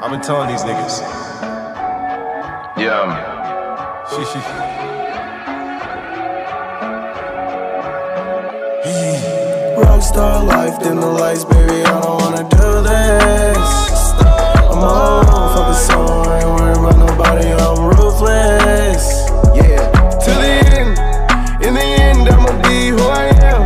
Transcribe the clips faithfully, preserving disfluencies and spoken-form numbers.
I've been telling these niggas. Yeah. Rockstar life, dim the lights, baby, I don't wanna do this. I'm old, focus on, I ain't worried about nobody, I'm ruthless. Yeah, to the end, in the end, I'ma be who I am.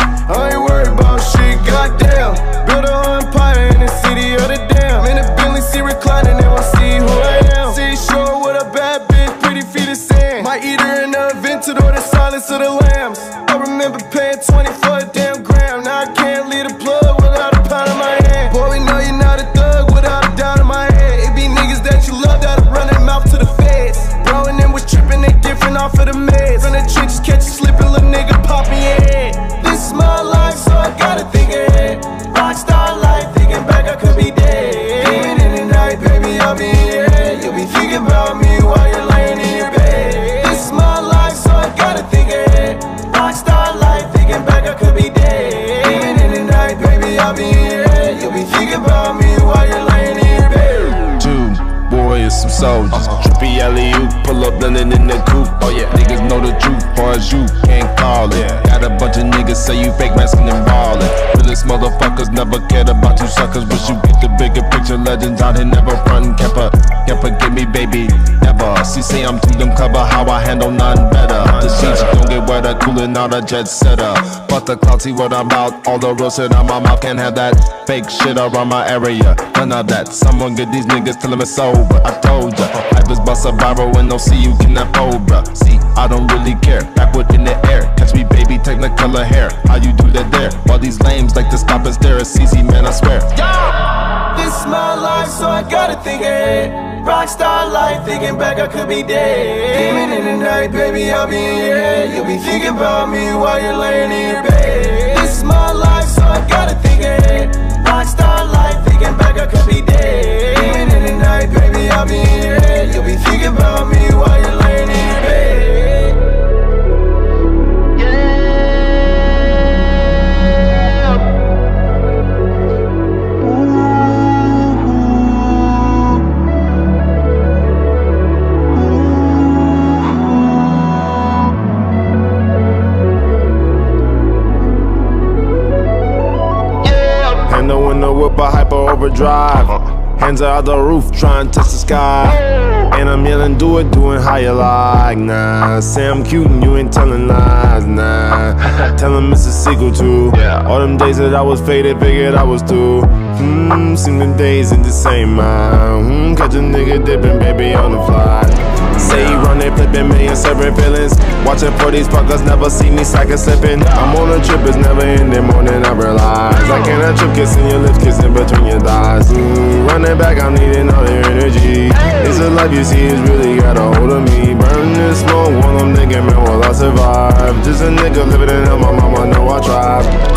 I ain't worried about shit, goddamn. Build a whole empire in the city of the damn. In a Bentley, see reclining, they won't see who I am. See shore with a bad bitch, pretty feet of sand. Might eat her in the Aventador, the silence of the lambs. I remember paying twenty for a damn gram. Now I can't leave the plug without a pound in my hand. Boy, we know you're not a thug without a doubt in my head. It be niggas that you love that'll run their mouth to the feds. Bro and them was tripping, they different off of the meds. From the trenches, catch you slipping, little nigga pop in your head. This is my life, so I gotta think ahead. Rockstar life, thinking back I could be dead. Even in the night, baby, I'll be in your head. You'll be thinking about me while you're laying in your bed. This is my life, so I gotta think ahead. Rockstar life, thinking back I could be dead. Even in the night, baby, I'll be in your head. You'll be thinking about me while you're laying in your bed. Two boys, some soldiers. Trippy alley-oop, pull up London in the coupe. Oh yeah, niggas know the truth, far as you can't call it. Got a bunch of niggas say you fake masking and ballin'. Realest motherfuckers never cared about you suckers. Wish you get the bigger picture, legends out here never frontin'. Can't for, can't forget me, baby, never. She say I'm too them clever, how I handle none better. The sheets don't get wetter, coolin' out a jet setter. Fuck the clout, see what I'm about. All the real shit out my mouth, can't have that fake shit around my area. None of that. Someone get these niggas till I'm sober. I told ya, life is about survival when no see you cannot fold, bruh. See, I don't really care. Backward in the air, catch me, baby, technicolor hair. How you do that there? While these lames like to stop and stare. It's easy, man, I swear. This is my life, so I gotta think ahead. Rockstar life, thinking back I could be dead. Even in the night, baby, I'll be in your head. You'll be thinking about me while you're laying in your bed. This is my life, so I gotta think ahead. Rockstar life, thinking back I could be dead. Even in the night, baby, I'll be in your head. You'll be thinking about me while you're laying in your bed. In the whip, a hyper overdrive. Hands out the roof, trying to touch the sky. And I'm yelling, do it, doing how you like. Nah, say I'm cute and you ain't telling lies. Nah, tell them it's a sequel to all them days that I was faded, figured I was through. Hmm, seen them days in the same mind. Hmm, catch a nigga dipping, baby, on the fly. Say he run they flipping million separate feelings. Watching for these fuckers, never see me cycle slipping. I'm on a trip, it's never ending more than I realize. I can't trip kissing your lips, kissing between your thighs. Mm, running back, I'm needing all your energy. It's a life you see, it's really got a hold of me. Burn this smoke while I'm thinking, man, will I survive? Just a nigga living in hell, my mama know I tried.